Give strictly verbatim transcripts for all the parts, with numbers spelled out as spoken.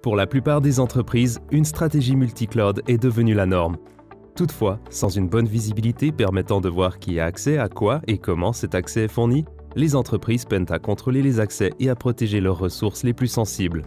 Pour la plupart des entreprises, une stratégie multi-cloud est devenue la norme. Toutefois, sans une bonne visibilité permettant de voir qui a accès à quoi et comment cet accès est fourni, les entreprises peinent à contrôler les accès et à protéger leurs ressources les plus sensibles.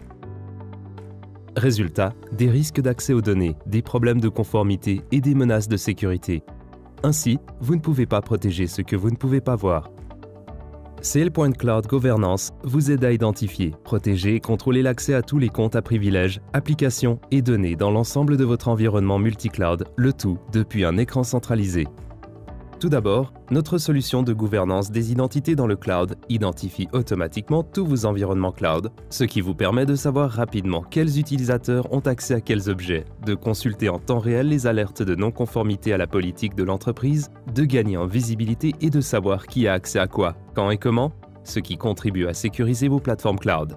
Résultat, des risques d'accès aux données, des problèmes de conformité et des menaces de sécurité. Ainsi, vous ne pouvez pas protéger ce que vous ne pouvez pas voir. SailPoint Cloud Governance vous aide à identifier, protéger et contrôler l'accès à tous les comptes à privilèges, applications et données dans l'ensemble de votre environnement multi-cloud, le tout depuis un écran centralisé. Tout d'abord, notre solution de gouvernance des identités dans le cloud identifie automatiquement tous vos environnements cloud, ce qui vous permet de savoir rapidement quels utilisateurs ont accès à quels objets, de consulter en temps réel les alertes de non-conformité à la politique de l'entreprise, de gagner en visibilité et de savoir qui a accès à quoi, quand et comment, ce qui contribue à sécuriser vos plateformes cloud.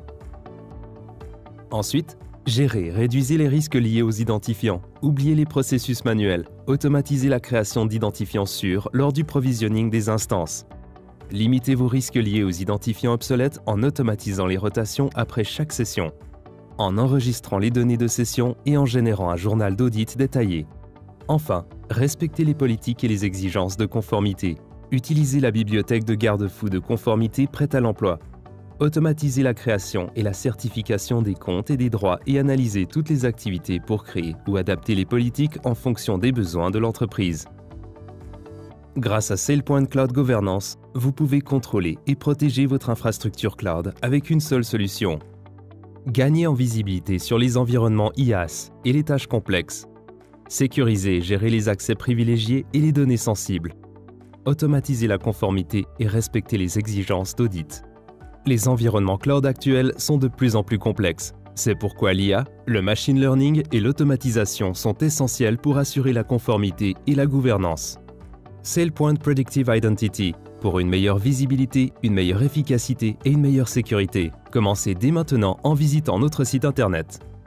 Ensuite, gérez, réduisez les risques liés aux identifiants, oubliez les processus manuels, automatisez la création d'identifiants sûrs lors du provisioning des instances. Limitez vos risques liés aux identifiants obsolètes en automatisant les rotations après chaque session, en enregistrant les données de session et en générant un journal d'audit détaillé. Enfin, respectez les politiques et les exigences de conformité. Utilisez la bibliothèque de garde-fous de conformité prête à l'emploi. Automatisez la création et la certification des comptes et des droits et analysez toutes les activités pour créer ou adapter les politiques en fonction des besoins de l'entreprise. Grâce à SailPoint Cloud Governance, vous pouvez contrôler et protéger votre infrastructure cloud avec une seule solution. Gagnez en visibilité sur les environnements I A S et les tâches complexes. Sécurisez et gérez les accès privilégiés et les données sensibles. Automatisez la conformité et respectez les exigences d'audit. Les environnements cloud actuels sont de plus en plus complexes. C'est pourquoi l'I A, le machine learning et l'automatisation sont essentiels pour assurer la conformité et la gouvernance. SailPoint Predictive Identity, pour une meilleure visibilité, une meilleure efficacité et une meilleure sécurité. Commencez dès maintenant en visitant notre site internet.